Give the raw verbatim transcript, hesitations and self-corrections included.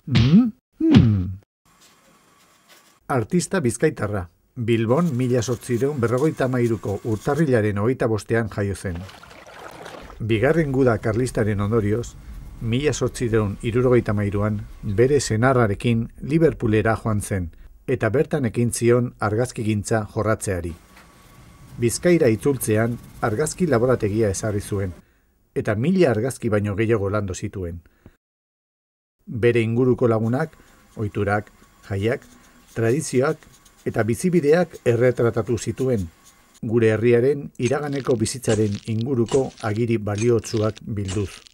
Mm? Hmm. Artista bizkaitarra. Bilbon mila zortziehun berrogeita hamairuko urtarrilaren hogeita bostean jaio zen. Bigarren guda karlistaren ondorioz, mila zortziehun hirurogeita hamairuan bere senarrarekin Liverpoolera joan zen, eta bertan ekin zion argazkigintza jorratzeari. Bizkaira itzultzean argazki laborategia ezarri zuen, eta mila argazki baino gehiago landu zituen. Bere inguruko lagunak, ohiturak, jaiak, tradizioak eta bizibideak erretratatu zituen, gure herriaren iraganeko bizitzaren inguruko agiri baliotsuak bilduz.